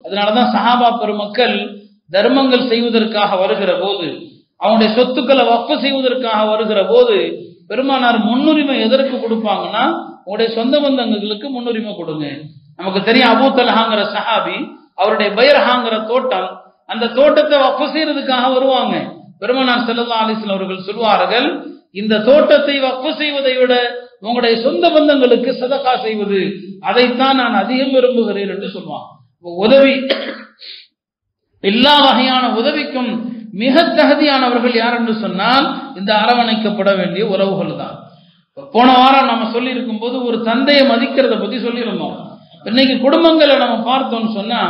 அதனாலதான் சஹாபா பெருமக்கள் தர்மங்கள் செய்வதற்காக வருகிற போது, அவனுடைய சொத்துக்களை வக்ஃப் செய்வதற்காக வருகிற போது பெருமானார் முன்னுரிமை எதற்கு கொடுப்பாங்கன்னா, உங்களுடைய சொந்த பந்தங்களுக்கு முன்னுரிமை கொடுங்க. நமக்கு தெரியும், அபூ தல்ஹாங்கிற சஹாபி, அவருடைய பைரஹாங்கிற தோட்டம், அந்த தோட்டத்தை வக்ஃப் செய்யறதுக்காக வருவாங்க. பெருமானார் ஸல்லல்லாஹு அலைஹி வஸல்லம் அவர்கள் சொல்வார்கள், இந்த தோட்டத்தை வக்ஃப் செய்வதை விட உங்களுடைய சொந்த பந்தங்களுக்கு சதகா செய்வது, அதைத்தான் நான் அதிகம் விரும்புகிறேன் என்று சொல்வாங்க. உதவி, எல்லா வகையான உதவிக்கும் மிக தகுதியானவர்கள் யார் என்று சொன்னால் இந்த அரவணைக்கப்பட வேண்டிய உறவுகள் தான். போன வாரம் நம்ம சொல்லி இருக்கும் போது ஒரு தந்தையை மதிக்கிறத பத்தி சொல்லியிருந்தோம். இன்னைக்கு குடும்பங்களை நம்ம பார்த்தோம்னு சொன்னா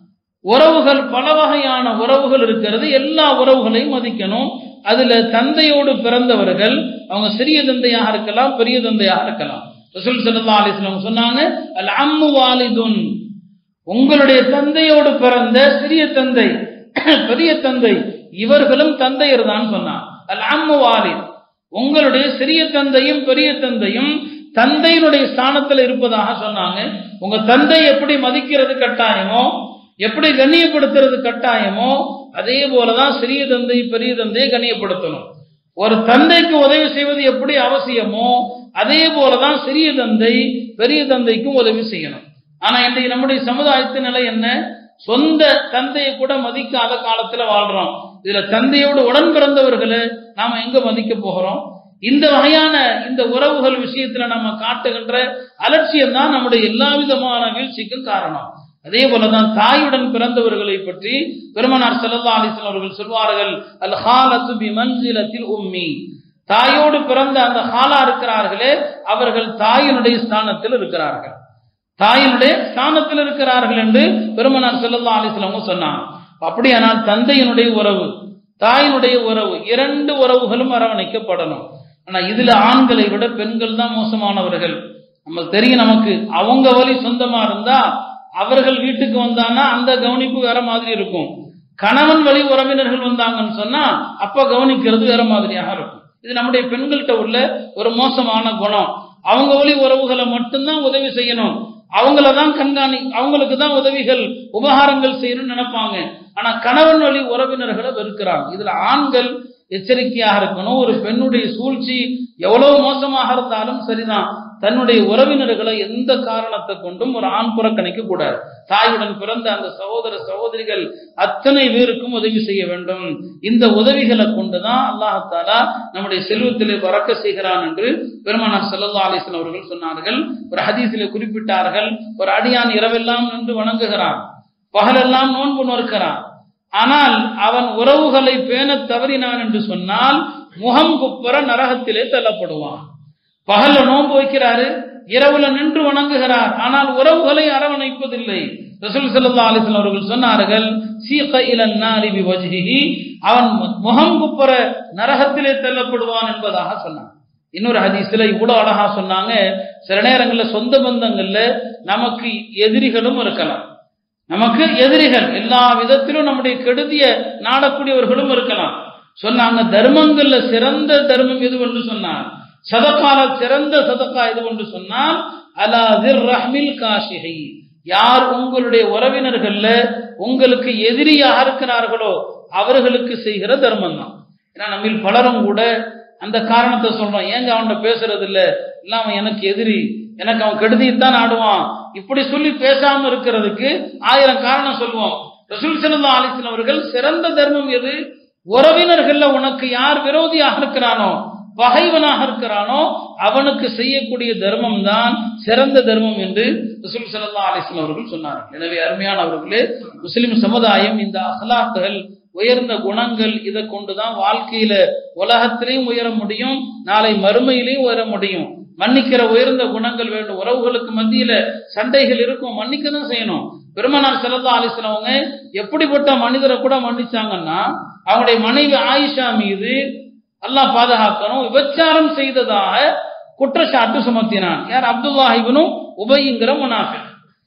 உறவுகள், பல வகையான உறவுகள் இருக்கிறது. எல்லா உறவுகளையும் மதிக்கணும். அதுல தந்தையோடு பிறந்தவர்கள், அவங்க சிறிய தந்தையாக இருக்கலாம், பெரிய தந்தையாக இருக்கலாம். ரசூல் ஸல்லல்லாஹு அலைஹி வஸல்லம் சொன்னாங்க, அல் அம்மு வாலிதுன், உங்களுடைய தந்தையோடு பிறந்த சிறிய தந்தை, பெரிய தந்தை, இவர்களும் தந்தையர் தான் சொன்னார். அல் அம்மு வாலித், உங்களுடைய சிறிய தந்தையும் பெரிய தந்தையும் தந்தையினுடைய ஸ்தானத்தில் இருப்பதாக சொன்னாங்க. உங்க தந்தை எப்படி மதிக்கிறது கட்டாயமோ, எப்படி கண்ணியப்படுத்துறது கட்டாயமோ, அதே போலதான் சிறிய தந்தை பெரிய தந்தையை கண்ணியப்படுத்தணும். ஒரு தந்தைக்கு உதவி செய்வது எப்படி அவசியமோ, அதே போலதான் சிறிய தந்தை பெரிய தந்தைக்கும் உதவி செய்யணும். ஆனா இன்றைக்கு நம்முடைய சமுதாயத்தின் நிலை என்ன? சொந்த தந்தையை கூட மதிக்காத காலத்துல வாழ்றோம். இதுல தந்தையோடு உடன் பிறந்தவர்களை நாம எங்க மதிக்க போகிறோம்? இந்த வகையான இந்த உறவுகள் விஷயத்துல நம்ம காட்டுகின்ற அலட்சியம் தான் நம்முடைய எல்லா விதமான வீழ்ச்சிக்கும் காரணம். அதே போலதான் தாயுடன் பிறந்தவர்களை பற்றி பெருமானார் ஸல்லல்லாஹு அலைஹி வஸல்லம் அவர்கள் சொல்வார்கள், அல் ஹாலத்து பி மன்சிலத்தில் உம்மி, தாயோடு பிறந்த அந்த ஹாலா இருக்கிறார்களே, அவர்கள் தாயினுடைய ஸ்தானத்தில் இருக்கிறார்கள், தாயினுடைய ஸ்தானத்தில் இருக்கிறார்கள் என்று பெருமானார் ஸல்லல்லாஹு அலைஹி வஸல்லம் சொன்னாங்க. அப்படியானால் தந்தையினுடைய உறவு, தாயினுடைய உறவு, இரண்டு உறவுகளும் அரவணைக்கப்படணும். ஆனா இதுல ஆண்களை விட பெண்கள் தான் மோசமானவர்கள். நமக்கு தெரியும், நமக்கு அவங்க வழி சொந்தமா இருந்தா அவர்கள் வீட்டுக்கு வந்தான்னா அந்த கவனிப்பு வேற மாதிரி இருக்கும். கணவன் வழி உறவினர்கள் வந்தாங்கன்னு சொன்னா அப்ப கவனிக்கிறது வேற மாதிரியாக இருக்கும். இது நம்முடைய பெண்கள்கிட்ட உள்ள ஒரு மோசமான குணம். அவங்க வழி உறவுகளை மட்டும்தான் உதவி செய்யணும், அவங்களதான் அவங்களுக்கு தான் உதவிகள் உபகாரங்கள் செய்யணும்னு நினைப்பாங்க. ஆனா கணவன் வழி உறவினர்களை வெறுக்கிறாங்க. இதுல ஆண்கள் எச்சரிக்கையாக இருக்கணும். ஒரு பெண்ணுடைய சூழ்ச்சி எவ்வளவு மோசமாக இருந்தாலும் சரிதான், தன்னுடைய உறவினர்களை எந்த காரணத்தை கொண்டும் ஒரு ஆண் புறக்கணிக்க கூடாது. தாயுடன் பிறந்த அந்த சகோதர சகோதரிகள் அத்தனை பேருக்கும் உதவி செய்ய வேண்டும். இந்த உதவிகளை கொண்டுதான் அல்லாஹ் தஆலா நம்முடைய செல்வத்திலே பறக்க செய்கிறான் என்று பெருமானார் ஸல்லல்லாஹு அலைஹி வஸல்லம் அவர்கள் சொன்னார்கள். ஒரு ஹதீஸிலே குறிப்பிட்டார்கள், ஒரு அடியான் இரவெல்லாம் நின்று வணங்குகிறான், பகலெல்லாம் நோன்பு நோக்கிறான், ஆனால் அவன் உறவுகளை பேண தவறினான் என்று சொன்னால் முகம் குப்புற நரகத்திலே தள்ளப்படுவான். பகல்ல நோன்பு வைக்கிறாரு, இரவுல நின்று வணங்குகிறார், ஆனால் உறவுகளை அரவணைப்பதில்லை. ரசூல் ஸல்லல்லாஹு அலைஹி வஸல்லம் அவர்கள் சொன்னார்கள், சீக இலன் நாரி பிவஜ்ஹிஹி, அவன் முகம் குப்புற நரகத்திலே தள்ளப்படுவான் என்பதாக சொன்னார். இன்னொரு ஹதீஸ்ல இவ்வளவு அழகா சொன்னாங்க, சில நேரங்களில் சொந்த பந்தங்கள்ல நமக்கு எதிரிகளும் இருக்கலாம். நமக்கு எதிரிகள் எல்லா விதத்திலும் நம்முடைய கெடுதிய நாடக்கூடியவர்களும் இருக்கலாம். சொன்னாங்க, தர்மங்கள்ல சிறந்த தர்மம் எது என்று சொன்னார், சதகால சிறந்த சதகா எது என்று சொன்னால் அலா திர் ரஹ்மில் காஷிஹி, யார் உங்களுடைய உறவினர்கள்ல உங்களுக்கு எதிரியாக இருக்கிறார்களோ அவர்களுக்கு செய்கிற தர்மம் தான். ஏன்னா நம்ம பலரும் கூட அந்த காரணத்தை சொல்றோம், ஏங்க அவன்கிட்ட பேசுறது இல்ல, இல்ல அவன் எனக்கு எதிரி, எனக்கு அவன் கெடுதித்தான் ஆடுவான், இப்படி சொல்லி பேசாம இருக்கிறதுக்கு 1000 காரணம் சொல்லுவோம். ரசூல் ஸல்லல்லாஹு அலைஹி வஸல்லம் அவர்கள் சிறந்த தர்மம் எது, உறவினர்கள்ல உனக்கு யார் விரோதியாக இருக்கிறானோ, பகைவனாக இருக்கிறானோ அவனுக்கு செய்யக்கூடிய தர்மம் தான் சிறந்த தர்மம் என்று ரசூல் ஸல்லல்லாஹு அலைஹி வஸல்லம் அவர்கள் சொன்னார்கள். எனவே அருமையானவர்களே, முஸ்லிம் சமுதாயம் இந்த அஹ்லாக்குகள், உயர்ந்த குணங்கள், இதை கொண்டுதான் வாழ்க்கையில உலகத்திலையும் உயர முடியும், நாளை மறுமையிலையும் உயர முடியும். மன்னிக்கிற உயர்ந்த குணங்கள் வேண்டும். உறவுகளுக்கு மத்தியில சண்டைகள் இருக்கும், மன்னிக்க தான் செய்யணும். பெருமானார் ஸல்லல்லாஹு அலைஹி வஸல்லம் அவங்க எப்படிப்பட்ட மனிதரை கூட மன்னிச்சாங்கன்னா, அவங்களுடைய மனைவி ஆயிஷா மீது அல்லாஹ் பாதுகாக்கணும், விபச்சாரம் செய்ததாக குற்றச்சாட்டு சுமத்தினான். யார்? அப்துல்லாஹ் இப்னு உபைங்கிற முனாஃபிக்.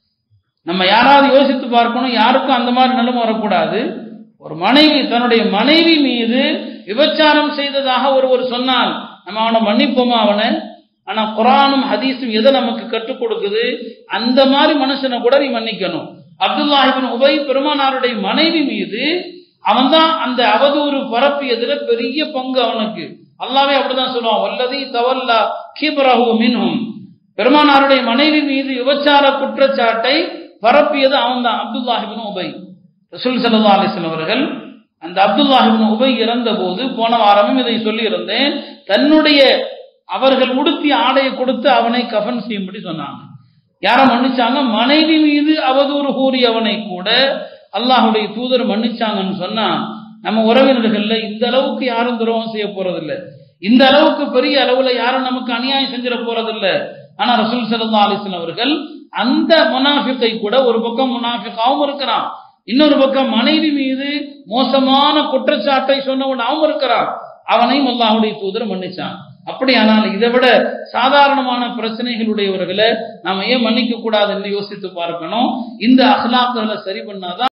நம்ம யாராவது யோசித்து பார்க்கணும், யாருக்கும் அந்த மாதிரி நிலைமை வரக்கூடாது. ஒரு மனைவி தன்னுடைய மனைவி மீது விபச்சாரம் செய்ததாக ஒருவர் சொன்னால் நம்ம அவனை மன்னிப்போமா அவனை? ஆனா குர்ஆனும் ஹதீஸும் எதை நமக்கு கற்றுக் கொடுக்குது, அந்த மாதிரி மனுஷனை கூட நீ மன்னிக்கணும். அப்துல்லாஹ் இப்னு உபை பெருமானாருடைய மனைவி மீது அவன் தான் அந்த அவதூறு பரப்பியதுல பெரிய பங்கு அவனுக்கு. அல்லாஹ்வே அப்படிதான் சொல்லுவான், வல்லதி தவல்லா கிப்ரஹு மின்ஹும். பெருமானாருடைய மனைவி மீது விபச்சார குற்றச்சாட்டை பரப்பியது அவன் தான், அப்துல்லாஹ் இப்னு உபை. ரசூல் ஸல்லல்லாஹு அலைஹி வஸல்லம் அவர்கள் அந்த அப்துல்லாஹ் இப்னு உபை இறந்த போது, போன வாரமும் இதை சொல்லி இருந்தேன், தன்னுடைய அவர்கள் உடுத்திய ஆடையை கொடுத்து அவனை கஃன் செய்யும்படி சொன்னாங்க. யார மன்னிச்சாங்க? மனைவி மீது அவதூறு கூறியவனை கூட அல்லாஹ்வுடைய தூதர் மன்னிச்சாங்கன்னு சொன்னா, நம்ம உறவினர்கள்ல இந்த அளவுக்கு யாரும் துரோகம் செய்ய போறதில்ல, இந்த அளவுக்கு பெரிய அளவுல யாரும் நமக்கு அநியாயம் செஞ்சிட போறதில்ல. ஆனா ரசூல் ஸல்லல்லாஹு அலைஹி வஸல்லம் அவர்கள் அந்த முனாஃபிகை கூட, ஒரு பக்கம் முனாஃபிகாவும் இருக்கிறான், இன்னொரு பக்கம் மனைவி மீது மோசமான குற்றச்சாட்டை சொன்னவனாவும் இருக்கிறான், அவனையும் அல்லாஹ்வுடைய தூதர் மன்னிச்சான். அப்படியானால் இதை விட சாதாரணமான பிரச்சனைகளுடையவர்களை நாம ஏன் மன்னிக்க கூடாது என்று யோசித்து பார்க்கணும். இந்த அஹ்லாக்குகளை சரி பண்ணாதான்